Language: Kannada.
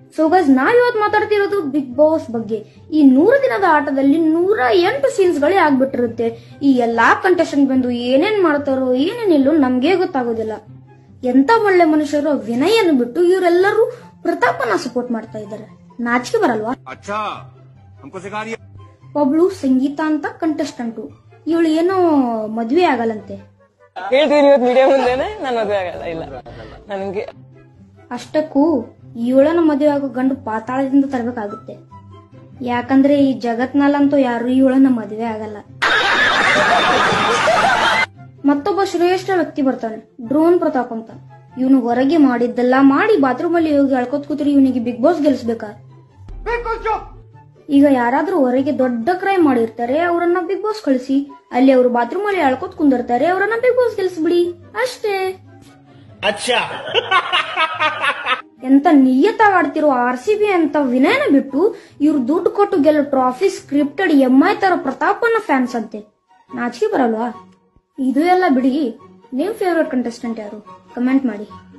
ಸೊ ಗೈಸ್, ನಾವ್ ಇವತ್ತು ಮಾತಾಡ್ತಿರೋದು ಬಿಗ್ ಬಾಸ್ ಬಗ್ಗೆ. ಈ 100 ದಿನದ ಆಟದಲ್ಲಿ 108 ಸೀನ್ಸ್ ಗಳೇ ಆಗ್ಬಿಟ್ಟಿರುತ್ತೆ. ಈ ಎಲ್ಲಾ ಕಂಟೆಸ್ಟೆಂಟ್ ಬಂದು ಏನೇನ್ ಮಾಡ್ತಾರೋ ಏನೇನಿಲ್ಲೋ ನಮ್ಗೆ ಗೊತ್ತಾಗೋದಿಲ್ಲ. ಎಂತ ಒಳ್ಳೆ ಮನುಷ್ಯರು ವಿನಯನ ಬಿಟ್ಟು ಇವರೆಲ್ಲರೂ ಪ್ರತಾಪನ ಸಪೋರ್ಟ್ ಮಾಡ್ತಾ ಇದ್ದಾರೆ. ನಾಚಿಕೆ ಬರಲ್ವಾ? ಒಬ್ಳು ಸಂಗೀತ ಅಂತ ಕಂಟೆಸ್ಟೆಂಟ್, ಇವಳು ಏನೋ ಮದ್ವೆ ಆಗಲ್ಲಂತೆ. ಹೇಳ್ತೀನಿ ಇವತ್ತು ಮೀಡಿಯಾ ಮುಂದೆನೆ ನಾನು ಮದ್ವೆ ಆಗಲ್ಲ. ಇಲ್ಲ ನನಗೆ ಅಷ್ಟಕ್ಕೂ ಇವಳನ್ನ ಮದುವೆ ಆಗೋ ಗಂಡು ಪಾತಾಳದಿಂದ ತರಬೇಕಾಗುತ್ತೆ. ಯಾಕಂದ್ರೆ ಈ ಜಗತ್ನಲ್ಲಂತೂ ಯಾರು ಇವಳನ್ನ ಮದುವೆ ಆಗಲ್ಲ. ಮತ್ತೊಬ್ಬ ಶ್ರೇಷ್ಠ ವ್ಯಕ್ತಿ ಬರ್ತಾನೆ, ಡ್ರೋನ್ ಪ್ರತಾಪ್ ಅಂತ. ಇವನು ಹೊರಗೆ ಮಾಡಿದ್ದೆಲ್ಲ ಮಾಡಿ ಬಾತ್ರೂಮ್ ಅಲ್ಲಿ ಹೋಗಿ ಅಳ್ಕೋತ್ ಕೂತ್ರಿ ಇವನಿಗೆ ಬಿಗ್ ಬಾಸ್ ಗೆಲ್ಸ್ಬೇಕಾ? ಈಗ ಯಾರಾದ್ರೂ ಹೊರಗೆ ದೊಡ್ಡ ಕ್ರೈಮ್ ಮಾಡಿರ್ತಾರೆ, ಅವರನ್ನ ಬಿಗ್ ಬಾಸ್ ಕಳಿಸಿ. ಅಲ್ಲಿ ಅವರು ಬಾತ್ರೂಮ್ ಅಲ್ಲಿ ಅಳ್ಕೋತ್ ಕುಂದಿರ್ತಾರೆ, ಅವರನ್ನ ಬಿಗ್ ಬಾಸ್ ಗೆಲ್ಸ್ಬಿಡಿ ಅಷ್ಟೇ. ಎಂತ ನಿಯತವಾಡ್ತಿರೋ RCB ಅಂತ ವಿನಯನ ಬಿಟ್ಟು ಇವ್ರು ದುಡ್ಡು ಕೊಟ್ಟು ಗೆಲ್ಲೋ ಟ್ರಾಫಿ ಸ್ಕ್ರಿಪ್ಟೆಡ್ MI ತರ ಪ್ರತಾಪನ ಫ್ಯಾನ್ಸ್ ಅಂತೆ. ನಾಚಿಕೆ ಬರಲ್ವಾ? ಇದು ಎಲ್ಲ ಬಿಡಿ, ನಿಮ್ ಫೇವ್ರೆಟ್ ಕಂಟೆಸ್ಟೆಂಟ್ ಯಾರು? ಕಮೆಂಟ್ ಮಾಡಿ.